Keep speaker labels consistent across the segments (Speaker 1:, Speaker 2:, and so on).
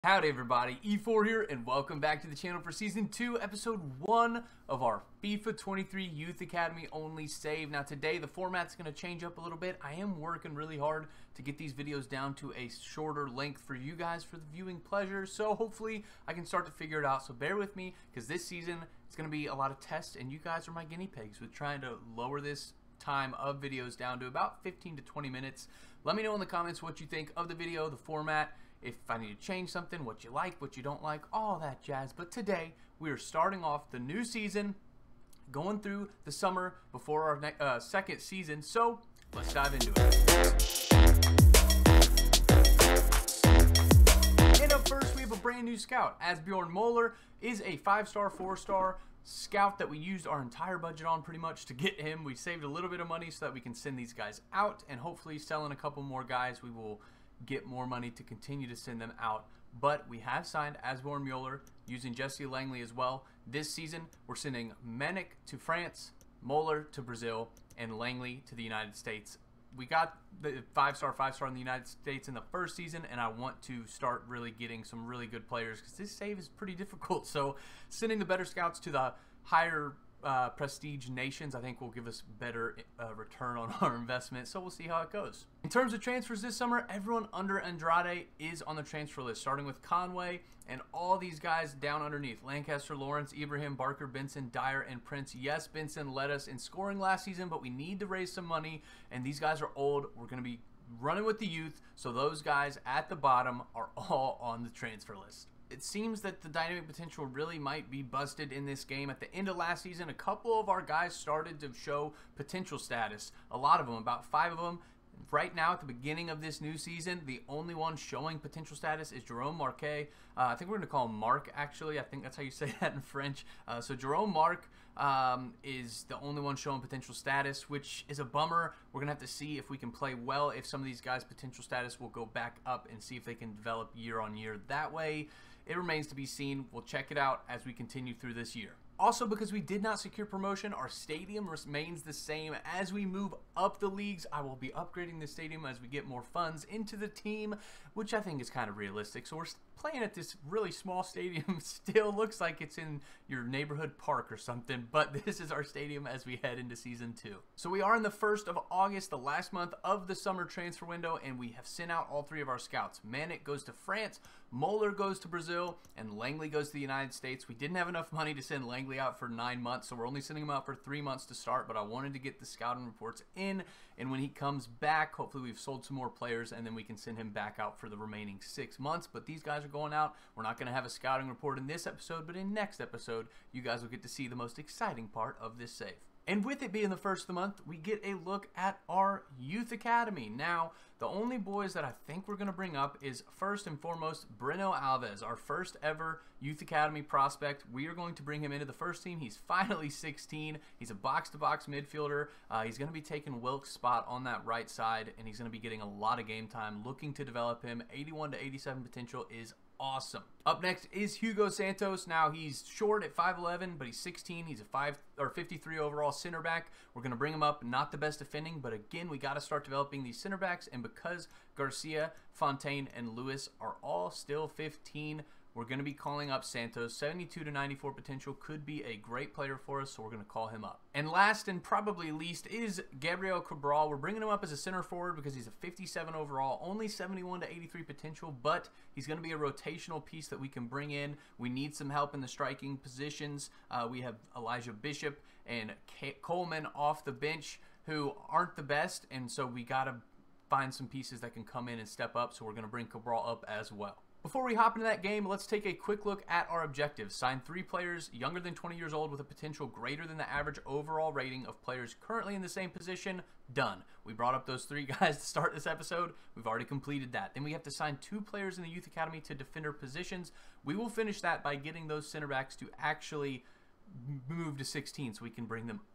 Speaker 1: Howdy everybody, E4 here, and welcome back to the channel for Season 2, Episode 1 of our FIFA 23 Youth Academy only save. Now today, the format's going to change up a little bit. I am working really hard to get these videos down to a shorter length for you guys for the viewing pleasure, so hopefully I can start to figure it out. So bear with me, because this season, it's going to be a lot of tests, and you guys are my guinea pigs with trying to lower this time of videos down to about 15 to 20 minutes. Let me know in the comments what you think of the video, the format, if I need to change something, what you like, what you don't like, all that jazz. But today, we are starting off the new season, going through the summer before our second season. So, let's dive into it. And up first, we have a brand new scout. Asbjorn Moller is a 5-star, 4-star scout that we used our entire budget on pretty much to get him. We saved a little bit of money so that we can send these guys out, and hopefully selling a couple more guys, we will get more money to continue to send them out. But we have signed Asbjorn Mueller using Jesse Langley as well. This season, we're sending Menek to France, Moller to Brazil, and Langley to the United States. We got the 5-star in the United States in the first season, and I want to start really getting some really good players because this save is pretty difficult. So sending the better scouts to the higher prestige nations, I think, will give us better return on our investment. So we'll see how it goes. In terms of transfers this summer, everyone under Andrade is on the transfer list, starting with Conway and all these guys down underneath: Lancaster, Lawrence, Ibrahim, Barker, Benson, Dyer, and Prince. Yes, Benson led us in scoring last season, but we need to raise some money, and these guys are old. We're going to be running with the youth, so those guys at the bottom are all on the transfer list. It seems that the dynamic potential really might be busted in this game. At the end of last season, a couple of our guys started to show potential status. A lot of them, about 5 of them. Right now, at the beginning of this new season, the only one showing potential status is Jerome Marquet. I think we're going to call him Mark, actually. I think that's how you say that in French. So Jerome Mark is the only one showing potential status, which is a bummer. We're going to have to see if we can play well, if some of these guys' potential status will go back up, and see if they can develop year on year that way. It remains to be seen. We'll check it out as we continue through this year. Also, because we did not secure promotion, our stadium remains the same. As we move up the leagues, I will be upgrading the stadium as we get more funds into the team, which I think is kind of realistic. So we're playing at this really small stadium. Still looks like it's in your neighborhood park or something, but this is our stadium as we head into Season 2. So we are in the 1st of August, the last month of the summer transfer window, and we have sent out all 3 of our scouts. Menek goes to France, Moller goes to Brazil, and Langley goes to the United States. We didn't have enough money to send Langley out for 9 months, so we're only sending him out for 3 months to start, but I wanted to get the scouting reports in, and when he comes back, hopefully we've sold some more players, and then we can send him back out for the remaining 6 months. But these guys are going out. We're not going to have a scouting report in this episode, but in next episode, you guys will get to see the most exciting part of this save. And with it being the 1st of the month, we get a look at our Youth Academy. Now, the only boys that I think we're going to bring up is, first and foremost, Breno Alves, our first ever Youth Academy prospect. We are going to bring him into the first team. He's finally 16. He's a box-to-box midfielder. He's going to be taking Wilk's spot on that right side, and he's going to be getting a lot of game time. Looking to develop him. 81 to 87 potential is awesome. Up next is Hugo Santos. Now, he's short at 5'11", but he's 16. He's a 53 overall center back. We're going to bring him up. Not the best defending, but again, we got to start developing these center backs, and because Garcia, Fontaine, and Lewis are all still 15, we're going to be calling up Santos. 72 to 94 potential, could be a great player for us, so we're going to call him up. And last and probably least is Gabriel Cabral. We're bringing him up as a center forward because he's a 57 overall, only 71 to 83 potential, but he's going to be a rotational piece that we can bring in. We need some help in the striking positions. We have Elijah Bishop and Coleman off the bench who aren't the best, and so we got to find some pieces that can come in and step up, so we're going to bring Cabral up as well. Before we hop into that game, let's take a quick look at our objectives. Sign 3 players younger than 20 years old with a potential greater than the average overall rating of players currently in the same position. Done. We brought up those 3 guys to start this episode. We've already completed that. Then we have to sign 2 players in the Youth Academy to defender positions. We will finish that by getting those center backs to actually move to 16 so we can bring them up.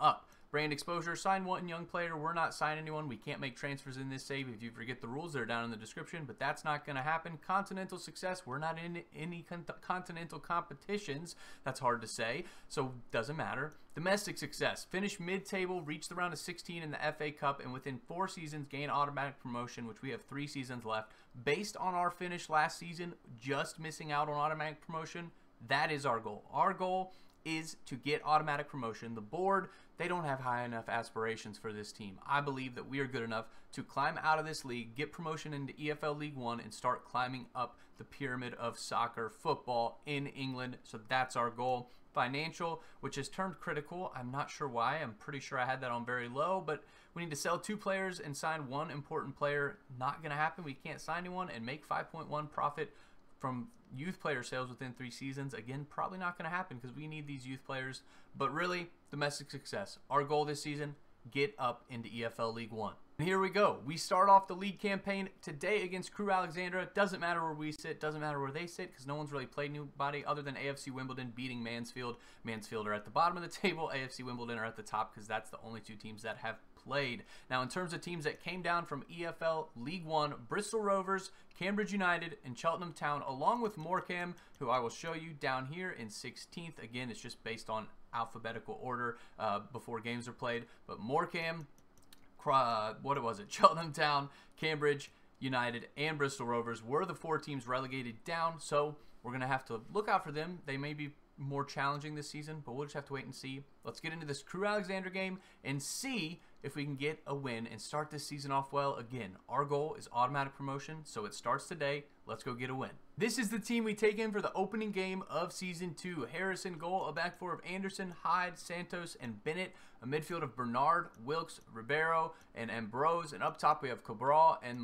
Speaker 1: Brand exposure, sign one young player. We're not signing anyone. We can't make transfers in this save. If you forget the rules, they're down in the description, but that's not going to happen. Continental success, we're not in any continental competitions. That's hard to say, so doesn't matter. Domestic success, finish mid-table, reach the round of 16 in the FA Cup, and within 4 seasons gain automatic promotion, which we have 3 seasons left. Based on our finish last season, just missing out on automatic promotion, that is our goal. Our goal is to get automatic promotion. The board, they don't have high enough aspirations for this team. I believe that we are good enough to climb out of this league, get promotion into EFL League One, and start climbing up the pyramid of soccer football in England. So that's our goal. Financial, which has turned critical. I'm not sure why. I'm pretty sure I had that on very low, but we need to sell 2 players and sign 1 important player. Not going to happen. We can't sign anyone and make 5.1 profit from youth player sales within 3 seasons. Again, probably not going to happen because we need these youth players. But really, domestic success. Our goal this season, get up into EFL League One. And here we go. We start off the league campaign today against Crewe Alexandra. Doesn't matter where we sit. Doesn't matter where they sit because no one's really played anybody other than AFC Wimbledon beating Mansfield. Mansfield are at the bottom of the table. AFC Wimbledon are at the top because that's the only 2 teams that have played. Now, in terms of teams that came down from EFL League One, Bristol Rovers, Cambridge United, and Cheltenham Town, along with Morecambe, who I will show you down here in 16th. Again, it's just based on alphabetical order before games are played. But Morecambe, Cheltenham Town, Cambridge United, and Bristol Rovers were the 4 teams relegated down. So we're going to have to look out for them. They may be more challenging this season, but we'll just have to wait and see. Let's get into this Crewe Alexandra game and see if we can get a win and start this season off well. Again, our goal is automatic promotion, so it starts today. Let's go get a win. This is the team we take in for the opening game of Season 2. Harrison goal, a back 4 of Anderson, Hyde, Santos, and Bennett. A midfield of Bernard, Wilkes, Ribeiro, and Ambrose. And up top we have Cabral and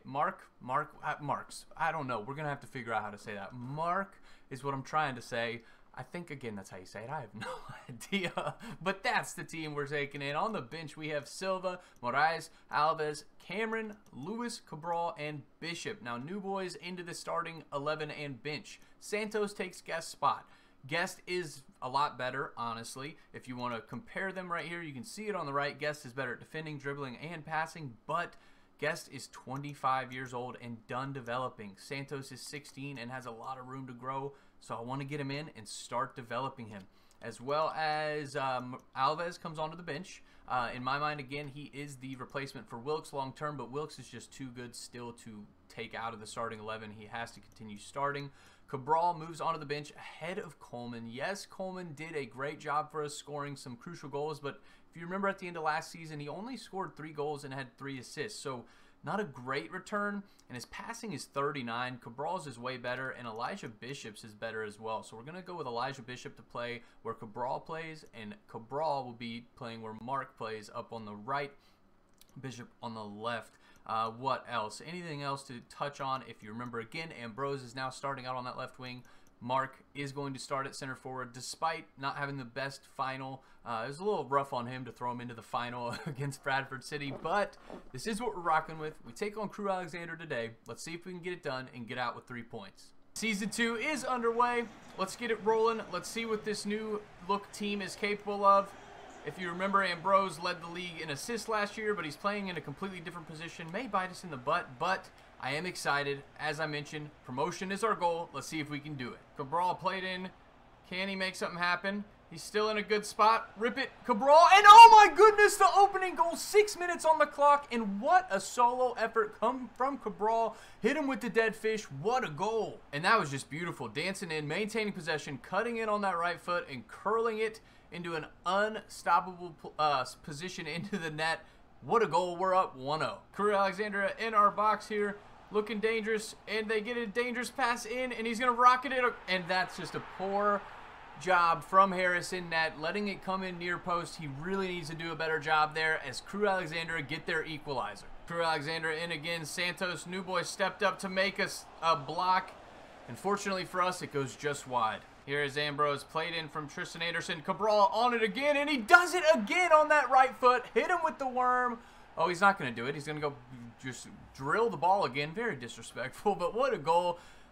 Speaker 1: Marks. I don't know. We're going to have to figure out how to say that. Mark is what I'm trying to say. I think, again, that's how you say it. I have no idea. But that's the team we're taking in. On the bench, we have Silva, Moraes, Alves, Cameron, Lewis, Cabral, and Bishop. Now, new boys into the starting 11 and bench. Santos takes Guest's spot. Guest is a lot better, honestly. If you want to compare them right here, you can see it on the right. Guest is better at defending, dribbling, and passing, but Guest is 25 years old and done developing. Santos is 16 and has a lot of room to grow, so I want to get him in and start developing him. As well as Alves comes onto the bench. In my mind, again, he is the replacement for Wilkes long term, but Wilkes is just too good still to take out of the starting 11. He has to continue starting. Cabral moves onto the bench ahead of Coleman. Yes, Coleman did a great job for us scoring some crucial goals, but if you remember at the end of last season, he only scored 3 goals and had 3 assists, so not a great return, and his passing is 39. Cabral's is way better, and Elijah Bishop's is better as well. So we're going to go with Elijah Bishop to play where Cabral plays, and Cabral will be playing where Mark plays up on the right, Bishop on the left. What else? Anything else to touch on? If you remember, again, Ambrose is now starting out on that left wing. Mark is going to start at center forward despite not having the best final. It was a little rough on him to throw him into the final against Bradford City, but this is what we're rocking with. We take on Crewe Alexandra today. Let's see if we can get it done and get out with 3 points. Season 2 is underway. Let's get it rolling. Let's see what this new look team is capable of. If you remember, Ambrose led the league in assists last year, but he's playing in a completely different position. May bite us in the butt, but I am excited. As I mentioned, promotion is our goal. Let's see if we can do it. Cabral played in. Can he make something happen? He's still in a good spot. Rip it, Cabral, and oh my goodness, the opening goal, 6 minutes on the clock, and what a solo effort come from Cabral. Hit him with the dead fish. What a goal. And that was just beautiful. Dancing in, maintaining possession, cutting in on that right foot, and curling it into an unstoppable position into the net. What a goal. We're up 1-0. Crewe Alexandra in our box here, looking dangerous, and they get a dangerous pass in, and he's going to rocket it, and that's just a poor job from Harrison net, letting it come in near post. He really needs to do a better job there as Crewe Alexandra get their equalizer. Crewe Alexandra in again. Santos, new boy, stepped up to make us a block. Unfortunately for us, it goes just wide. Here is Ambrose, played in from Tristan Anderson. Cabral on it again, and he does it again on that right foot. Hit him with the worm. Oh, he's not going to do it. He's going to go just drill the ball again. Very disrespectful, but what a goal.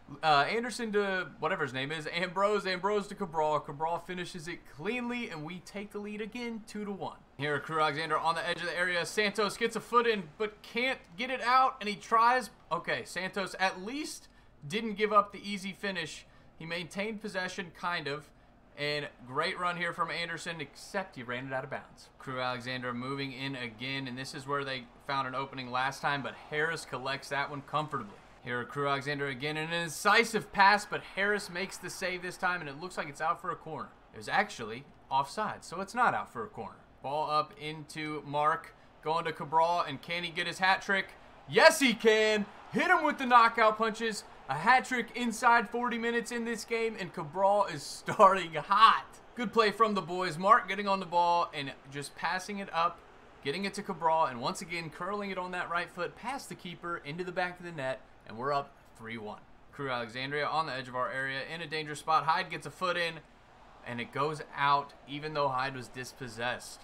Speaker 1: Anderson to whatever his name is, Ambrose to Cabral. Cabral finishes it cleanly, and we take the lead again, 2-1. Here, Crew Alexander on the edge of the area. Santos gets a foot in, but can't get it out, and he tries. Okay, Santos at least didn't give up the easy finish. He maintained possession, kind of. And great run here from Anderson, except he ran it out of bounds. Crew Alexander moving in again, and this is where they found an opening last time, but Harris collects that one comfortably. Here, Crew Alexander again, an incisive pass, but Harris makes the save this time, and it looks like it's out for a corner. It was actually offside, so it's not out for a corner. Ball up into Mark, going to Cabral, and can he get his hat trick? Yes, he can. Hit him with the knockout punches. A hat trick inside 40 minutes in this game, and Cabral is starting hot. Good play from the boys. Mark getting on the ball and just passing it up, getting it to Cabral, and once again curling it on that right foot past the keeper into the back of the net, and we're up 3-1. Crew Alexandria on the edge of our area in a dangerous spot. Hyde gets a foot in, and it goes out even though Hyde was dispossessed.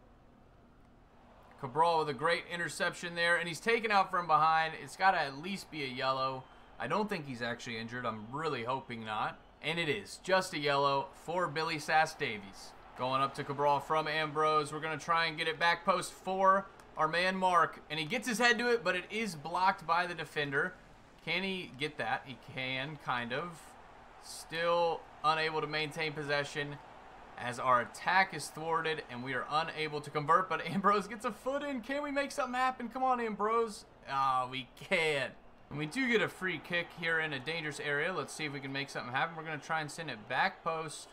Speaker 1: Cabral with a great interception there, and he's taken out from behind. It's got to at least be a yellow. I don't think he's actually injured. I'm really hoping not. And it is just a yellow for Billy Sass Davies. Going up to Cabral from Ambrose. We're going to try and get it back post for our man Mark. And he gets his head to it, but it is blocked by the defender. Can he get that? He can, kind of. Still unable to maintain possession as our attack is thwarted and we are unable to convert. But Ambrose gets a foot in. Can we make something happen? Come on, Ambrose. Ah, we can't. And we do get a free kick here in a dangerous area. Let's see if we can make something happen. We're going to try and send it back post.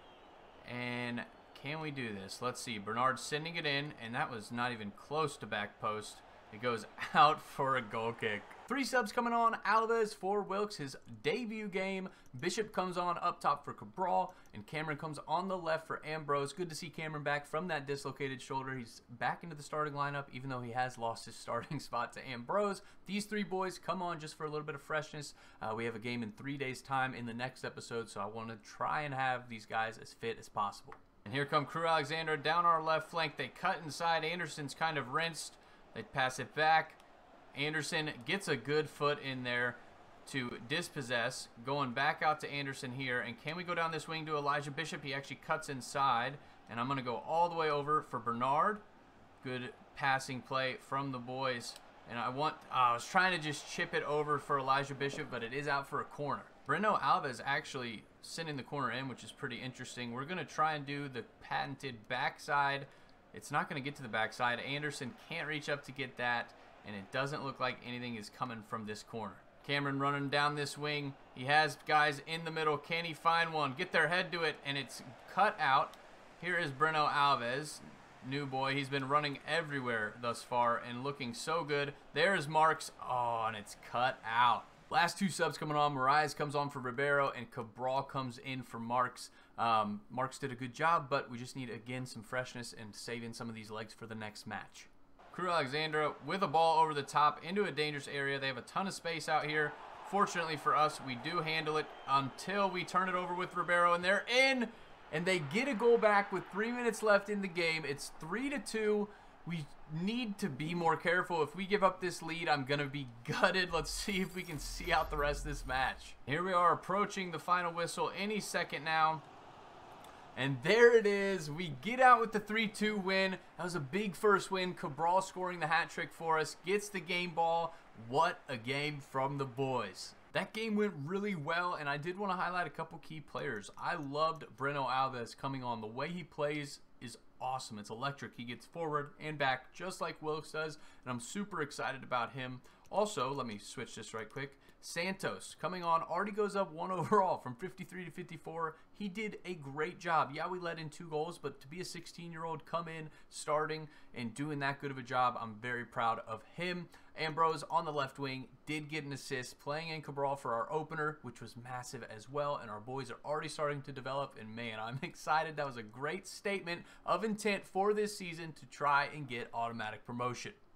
Speaker 1: And can we do this? Let's see. Bernard sending it in, and that was not even close to back post. It goes out for a goal kick. 3 subs coming on. Alves for Wilkes, his debut game. Bishop comes on up top for Cabral, and Cameron comes on the left for Ambrose. Good to see Cameron back from that dislocated shoulder. He's back into the starting lineup, even though he has lost his starting spot to Ambrose. These 3 boys come on just for a little bit of freshness. We have a game in 3 days' time in the next episode, so I want to try and have these guys as fit as possible. And here come Crew Alexander down our left flank. They cut inside. Anderson's kind of rinsed. They pass it back. Anderson gets a good foot in there to dispossess. Going back out to Anderson here. And can we go down this wing to Elijah Bishop? He actually cuts inside. And I'm going to go all the way over for Bernard. Good passing play from the boys. And I was trying to just chip it over for Elijah Bishop, but it is out for a corner. Breno Alves actually sending the corner in, which is pretty interesting. We're going to try and do the patented backside. It's not going to get to the backside. Anderson can't reach up to get that, and it doesn't look like anything is coming from this corner. Cameron running down this wing. He has guys in the middle. Can he find one? Get their head to it, and it's cut out. Here is Breno Alves, new boy. He's been running everywhere thus far and looking so good. There's Marks. Oh, and it's cut out. Last 2 subs coming on. Moraes comes on for Ribeiro, and Cabral comes in for Marks. Marks did a good job, but we just need, again, some freshness and saving some of these legs for the next match. Crew Alexandra with a ball over the top into a dangerous area. They have a ton of space out here. Fortunately for us, we do handle it until we turn it over with Ribeiro, and they're in, and they get a goal back with 3 minutes left in the game. It's 3-2. We need to be more careful. If we give up this lead, I'm going to be gutted. Let's see if we can see out the rest of this match. Here we are approaching the final whistle any second now. And there it is. We get out with the 3-2 win. That was a big first win. Cabral scoring the hat trick for us. Gets the game ball. What a game from the boys. That game went really well, and I did want to highlight a couple key players. I loved Breno Alves coming on. The way he plays is awesome. It's electric. He gets forward and back just like Wilkes does, and I'm super excited about him. Also, let me switch this right quick. Santos coming on, already goes up 1 overall from 53 to 54. He did a great job. Yeah, we let in 2 goals, but to be a 16-year-old come in, starting, and doing that good of a job, I'm very proud of him. Ambrose on the left wing did get an assist, playing in Cabral for our opener, which was massive as well, and our boys are already starting to develop, and man, I'm excited. That was a great statement of intent for this season to try and get automatic promotion.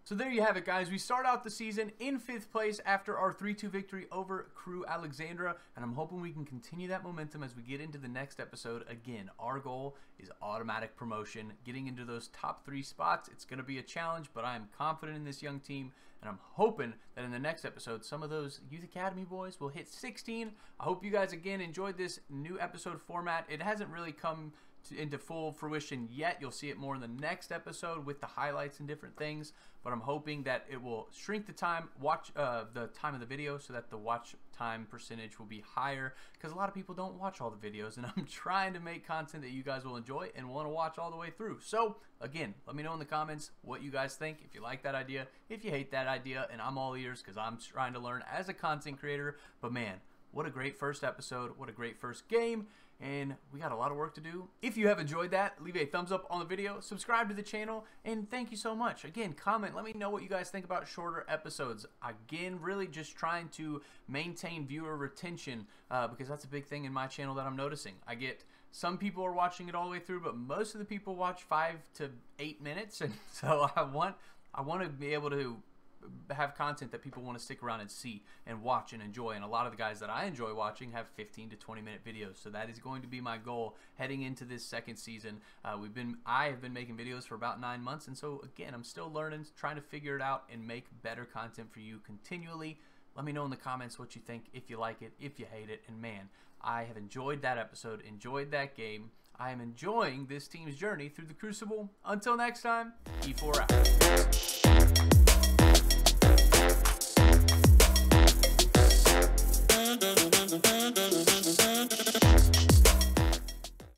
Speaker 1: So there you have it, guys. We start out the season in 5th place after our 3-2 victory over Crew Alexandra, and I'm hoping we can continue that momentum as we get into the next episode. Again, our goal is automatic promotion, getting into those top 3 spots. It's going to be a challenge, but I am confident in this young team, and I'm hoping that in the next episode, some of those Youth Academy boys will hit 16. I hope you guys, again, enjoyed this new episode format. It hasn't really come into full fruition yet. You'll see it more in the next episode with the highlights and different things, but I'm hoping that it will shrink the time the time of the video so that the watch time percentage will be higher, because a lot of people don't watch all the videos, and I'm trying to make content that you guys will enjoy and want to watch all the way through. So again, let me know in the comments what you guys think, if you like that idea, if you hate that idea, and I'm all ears because I'm trying to learn as a content creator. But man, what a great first episode, what a great first game, and we got a lot of work to do. If you have enjoyed that, leave a thumbs up on the video, subscribe to the channel, and thank you so much. Again, comment, let me know what you guys think about shorter episodes. Again, really just trying to maintain viewer retention, because that's a big thing in my channel that I'm noticing. I get some people are watching it all the way through, but most of the people watch 5 to 8 minutes, and so I want to be able to have content that people want to stick around and see and watch and enjoy, and a lot of the guys that I enjoy watching have 15 to 20 minute videos, so that is going to be my goal heading into this second season. I have been making videos for about 9 months, and so again, I'm still learning, trying to figure it out and make better content for you continually. Let me know in the comments what you think, if you like it, if you hate it, and man, I have enjoyed that episode, enjoyed that game. I am enjoying this team's journey through the Crucible. Until next time, E4 out.